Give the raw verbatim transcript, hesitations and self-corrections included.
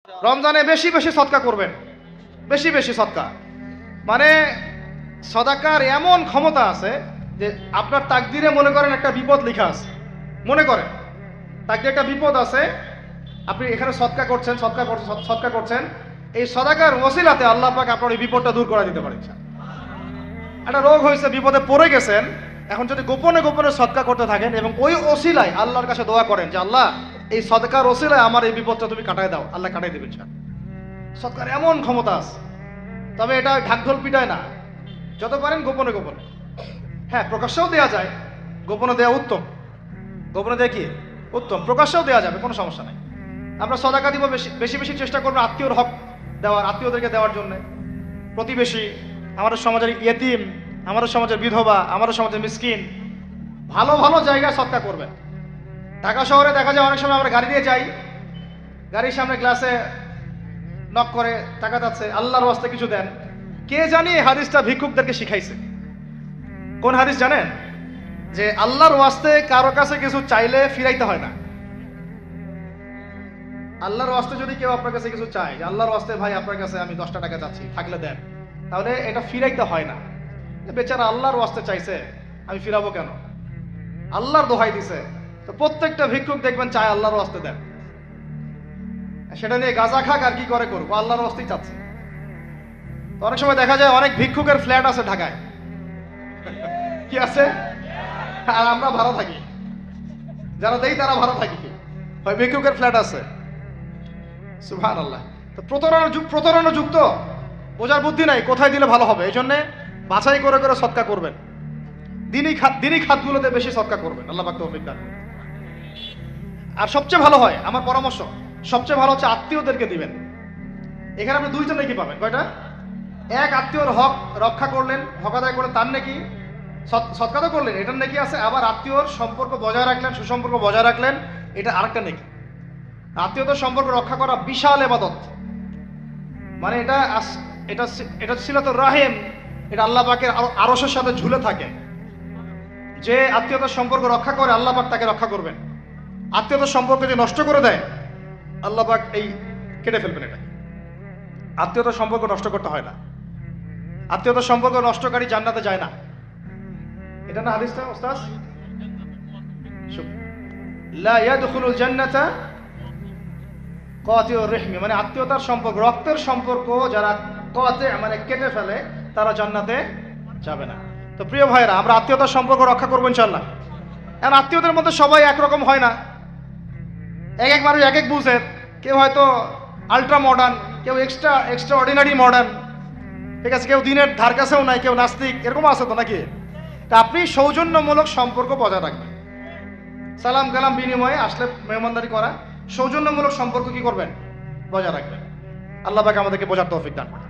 রমজানে বেশি বেশি সদকা করবেন, বেশি বেশি সদকা। মানে সদাকার এমন ক্ষমতা আছে যে আপনার তাকদিরে মনে করেন একটা বিপদ লেখা আছে, মনে করেন তাকদিরে একটা বিপদ আছে, আপনি এখানে সদকা করছেন, সদকা করছেন সদকা করছেন, এই সদাকার ওসিলাতে আল্লাহ পাক আপনার এই বিপদটা দূর করে দিতে পারেন। একটা রোগ হয়েছে, বিপদে পড়ে গেছেন, এখন যদি গোপনে গোপনে সদকা করতে থাকেন এবং ওই ওসিলায় আল্লাহর কাছে দোয়া করেন যে আল্লাহ এই সদকার ওসিলায় আমার এই বিপদটা তুমি কাটায় দাও, আল্লাহ কাটাই দেবেন। সদকার এমন ক্ষমতা আছে, তবে এটা ঢাকঢোল পিটায় না, যত পারেন গোপনে গোপনে। হ্যাঁ, প্রকাশ্যেও দেওয়া যায়, গোপনে দেওয়া উত্তম, গোপনে দেওয়া কি উত্তম, প্রকাশ্যেও দেওয়া যাবে, কোনো সমস্যা নাই। আমরা সদাকা দিব বেশি বেশি বেশি চেষ্টা করবো আত্মীয়র হক দেওয়ার, আত্মীয়দেরকে দেওয়ার জন্য, প্রতিবেশী, আমাদের সমাজের ইয়েতিম, আমাদের সমাজের বিধবা, আমাদের সমাজের মিসকিন, ভালো ভালো জায়গায় সদকা করবেন। ঢাকা শহরে দেখা যায় অনেক সময় আমরা গাড়ি দিয়ে যাই, গাড়ির সামনে গ্লাসে নক করে টাকা যাচ্ছে, আল্লাহর ওয়াস্তে কিছু দেন। কে জানি এই হাদিসটা ভিক্ষুকদেরকে শিখাইছে। কোন হাদিস জানেন? যে আল্লাহর ওয়াস্তে কারো কাছে কিছু চাইলে ফিরাইতে হয় না। আল্লাহর ওয়াস্তে যদি কেউ আপনার কাছে কিছু চায়, যে আল্লাহর ওয়াস্তে ভাই আপনার কাছে আমি দশটা টাকা চাচ্ছি, থাকলে দেন, তাহলে এটা ফিরাইতে হয় না। বেচারা আল্লাহর ওয়াস্তে চাইছে, আমি ফিরাবো কেন? আল্লাহর দোহাই দিছে, তো প্রত্যেকটা ভিক্ষুক দেখবেন চায় আল্লাহর ওয়াস্তে দেন। সেটা নিয়ে গাঁজা খাক আর কি করে করবো, আল্লাহর ওয়াস্তেই চাচ্ছে। তো অনেক সময় দেখা যায় অনেক ভিক্ষুকের ফ্ল্যাট আছে ঢাকায়, কি আছে, আর আমরা ভাড়া থাকি, যারা দেই তারা ভাড়া থাকি, হয় ভিক্ষুকের ফ্ল্যাট আছে। সুবহানাল্লাহ। তো প্রতারণা যুগ, প্রতারণা যুগ, তো বোঝার বুদ্ধি নাই কোথায় দিলে ভালো হবে, এই জন্যে বাছাই করে করে সদকা করবেন। দিনই খাত দিনই খাতগুলোতে বেশি সদকা করবেন, আল্লাহ পাক তৌফিক দান। আর সবচেয়ে ভালো হয়, আমার পরামর্শ, সবচেয়ে ভালো হচ্ছে আত্মীয়দেরকে দিবেন। এখানে আপনি দুইজন নাকি পাবেন, কয়টা? এক, আত্মীয়র হক রক্ষা করলেন, হক আদায় করলেন, তার নাকি সদকা তো করলেন, এটার নাকি আছে। আবার আত্মীয়র সম্পর্ক বজায় রাখলেন, সুসম্পর্ক বজায় রাখলেন, এটা আরেকটা নাকি। আত্মীয়তার সম্পর্ক রক্ষা করা বিশাল ইবাদত। মানে এটা এটা এটা সিলাতুর রাহিম, এটা আল্লাহ পাকের আরশের সাথে ঝুলে থাকে। যে আত্মীয়তার সম্পর্ক রক্ষা করে আল্লাহ পাক তাকে রক্ষা করবেন। আত্মীয়তার সম্পর্ক যে নষ্ট করে দেয় আল্লাহ পাক এই কেটে ফেলবেন। এটা আত্মীয়তার সম্পর্ক নষ্ট করতে হয় না। আত্মীয়তার সম্পর্ক নষ্টকারী জান্নাতে যায় না, এটা না হাদিসটা ওস্তাদ? লা ইয়াদখুলুল জান্নাতা কাতিউর রহমি, মানে আত্মীয়তার সম্পর্ক, রক্তের সম্পর্ক যারা কাতে মানে কেটে ফেলে তারা জান্নাতে যাবে না। তো প্রিয় ভাইরা, আমরা আত্মীয়তার সম্পর্ক রক্ষা করবো ইনশাআল্লাহ। এখন আত্মীয়দের মধ্যে সবাই একরকম হয় না, এক এক মানুষ এক এক বুঝের। কেউ হয়তো আলট্রা মডার্ন, কেউ এক্সট্রা এক্সট্রা অর্ডিনারি মডার্ন, ঠিক আছে, কেউ দিনের ধার কাছেও নাই, কেউ নাস্তিক, এরকম আছে তো নাকি? তা আপনি সৌজন্যমূলক সম্পর্ক বজায় রাখবেন। সালাম কালাম বিনিময়ে আসলে মেহমানদারি করা, সৌজন্যমূলক সম্পর্ক কি করবেন? বজায় রাখবেন। আল্লাহ পাক আমাদেরকে বোঝার তৌফিক দান।